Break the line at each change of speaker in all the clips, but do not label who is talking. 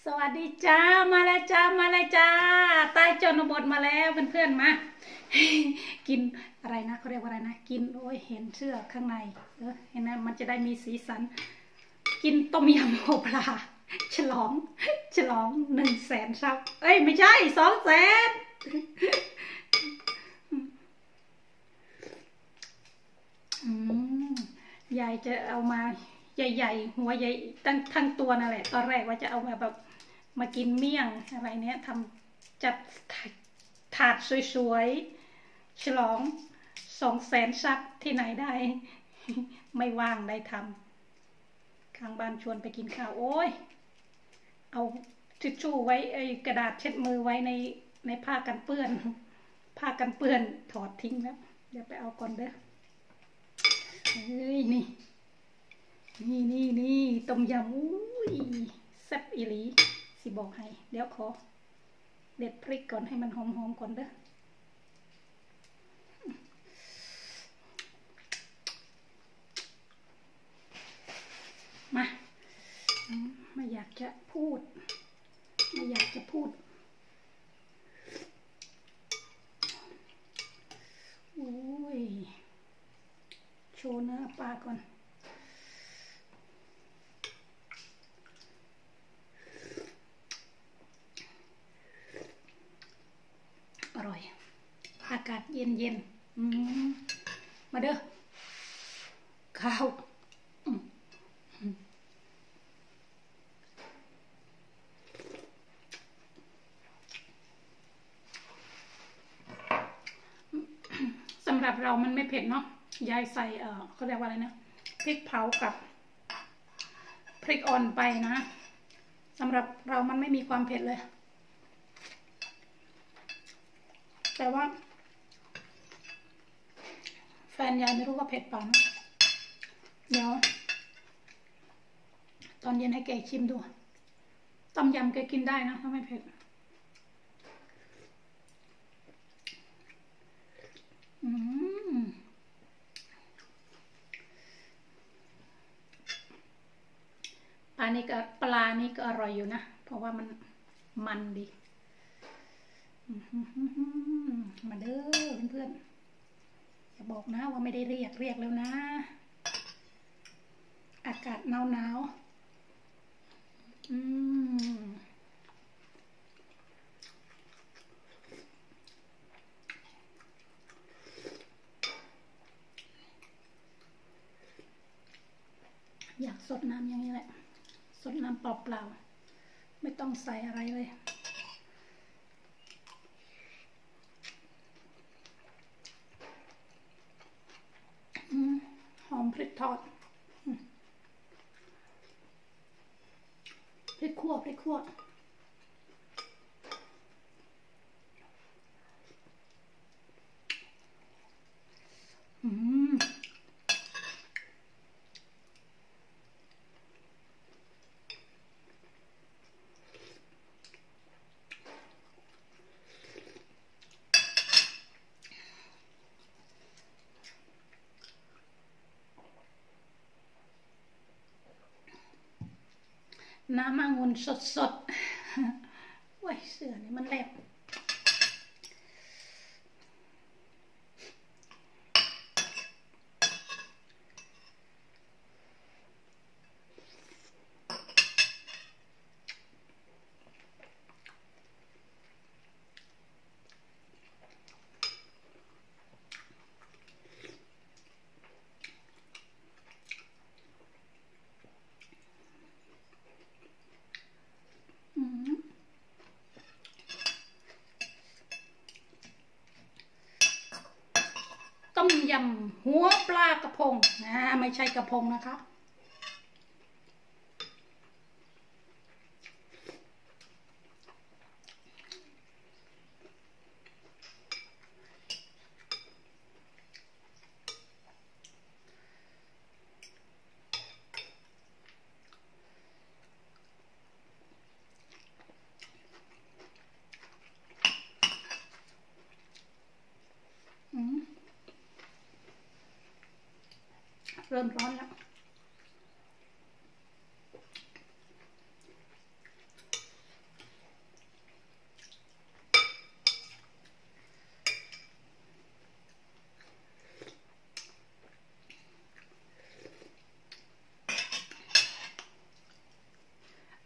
สวัสดีจ้ามาแล้วจ้ามาแล้วจ้าใต้จนบทมาแล้วเพื่อนๆมา กินอะไรนะเขาเรียกว่าอะไรนะกินโอ้ยเห็นเสื้อข้างในเห็นไหมมันจะได้มีสีสันกินต้มยำหัวปลาฉลอง100,000ซับเอ้ยไม่ใช่200,000ยายจะเอามาใหญ่ๆหัวใหญ่ทั้งตัวนั่นแหละตอนแรกว่าจะเอามาแบบมากินเมี่ยงอะไรเนี้ยทำจัดถาดสวยๆฉลอง200,000ซับที่ไหนได้ ไม่ว่างได้ทำข้างบ้านชวนไปกินข้าวโอ้ยเอาทิชชู่ไว้ไอ้กระดาษเช็ดมือไว้ในผ้ากันเปื้อนถอดทิ้งแล้วเดี๋ยวไปเอาก่อนเด้อเฮ้ยนี่ต้มยำอุ้ยแซ่บอีหลีสิบอกให้เดี๋ยวขอเด็ดพริกก่อนให้มันหอมๆก่อนเด้อมาไม่อยากจะพูดโอ้ยโชว์เนื้อปลาก่อนอร่อยอากาศเย็นมาเด้อข้าวสำหรับเรามันไม่เผ็ดเนาะยายใส่เขาเรียกว่าอะไรนะพริกเผากับพริกอ่อนไปนะสำหรับเรามันไม่มีความเผ็ดเลยแต่ว่าแฟนยายไม่รู้ว่าเผ็ดเปล่านะเดี๋ยวตอนเย็นให้แกชิมดูต้มยำแกกินได้นะถ้าไม่เผ็ดปลานี่ก็อร่อยอยู่นะเพราะว่ามันดีมาเด้อเพื่อนๆอย่าบอกนะว่าไม่ได้เรียกแล้วนะอากาศหนาวอยากสดน้ำอย่างนี้แหละสดน้ำเปล่าๆไม่ต้องใส่อะไรเลยหอมพริกทอดพริกขั่วน้ำองุ่นสดโอ้ยเสือนี่มันแหลบต้มยำหัวปลากระพงไม่ใช่กระพงนะคะเริ่มร้อนแล้ว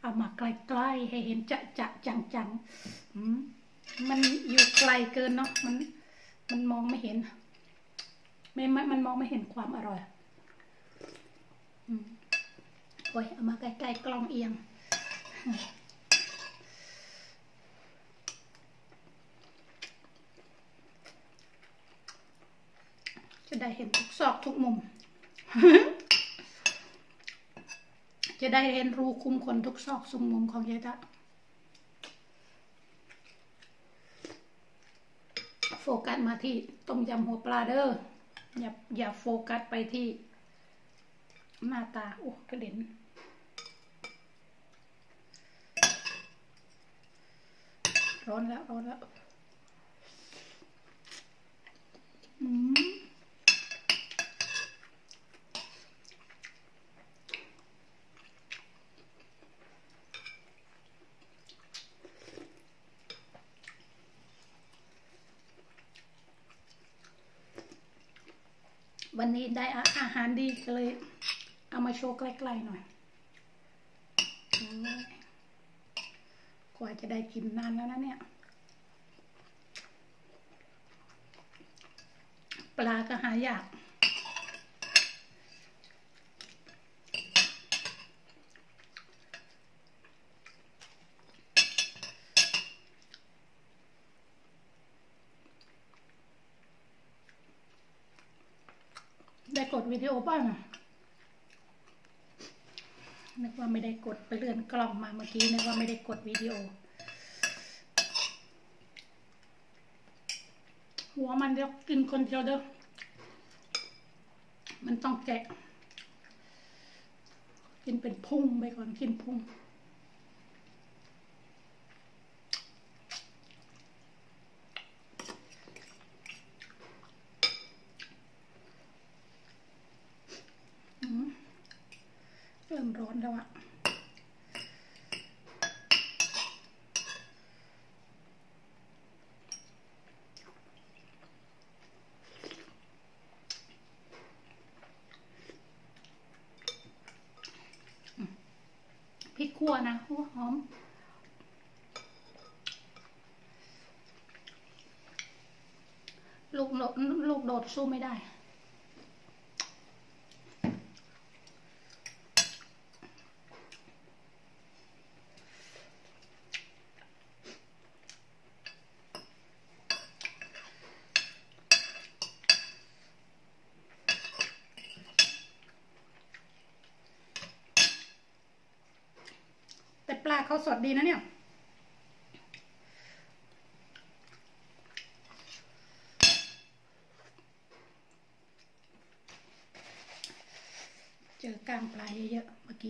เอามาใกล้ๆให้เห็นจะจังๆมันอยู่ไกลเกินเนาะมันมองไม่เห็นมันมองไม่เห็นความอร่อยโอ้ยเอามาใกล้ๆกล้องเอียงจะได้เห็นทุกซอกทุกมุม จะได้เห็นรูคุมขนทุกซอกทุกมุมของยายตะโฟกัสมาที่ต้มยำหัวปลาเด้ออย่าโฟกัสไปที่หน้าตาโอ้กระเด็นร้อนแล้ววันนี้ได้อาหารดีก็เลยเอามาโชว์ใกล้ๆหน่อยกว่าจะได้กินนานแล้วนะเนี่ยปลาก็หายากได้กดวิดีโอบ้างนึกว่าไม่ได้กดไปเลื่อนกล้องมาเมื่อกี้นึกว่าไม่ได้กดวิดีโอหัวมันเดี๋ยวกินคนเดียวเด้อมันต้องแกะกินเป็นพุงไปก่อนกินพุงเริ่มร้อนแล้วอะพริกขั่วนะหัวหอมลูกโดดสู้ไม่ได้แต่ปลาเขาสดดีนะเนี่ยเจอกล้างปลาเยอะๆเมื่อกี้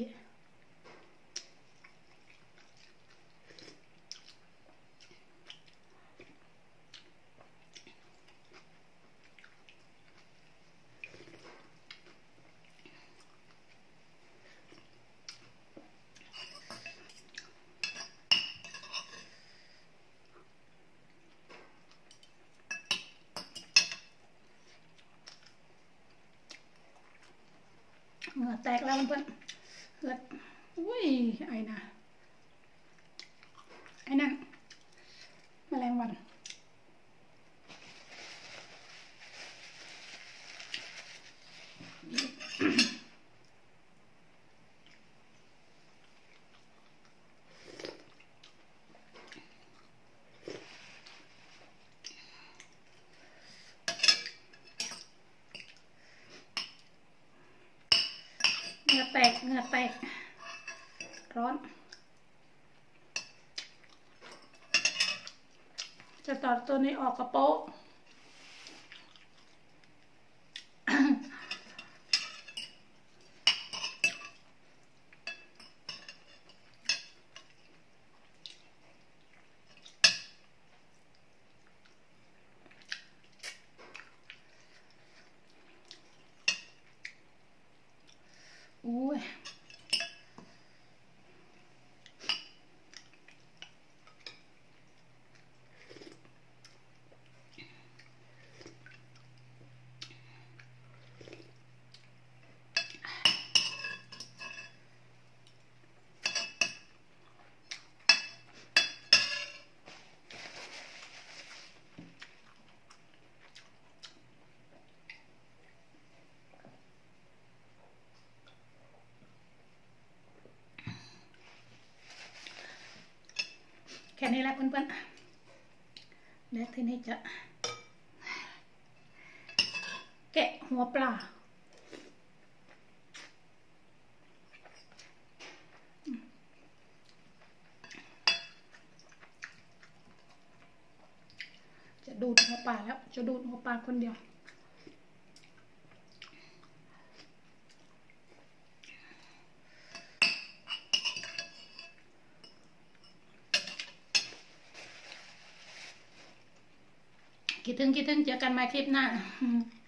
เหงื่อแตกแล้วเพื่อนเลือดอุ้ยไอ้นะไอ้นั่นแมลงวันเหงื่อแตกร้อนจะตัดตัวนี้ออกกระโปะอุ้ยแค่นี้แหละเพื่อนๆแล้วทีนี้จะแกะหัวปลาจะดูดหัวปลาแล้วจะดูดหัวปลาคนเดียวคิดถึงเจอกันใหม่คลิปหน้า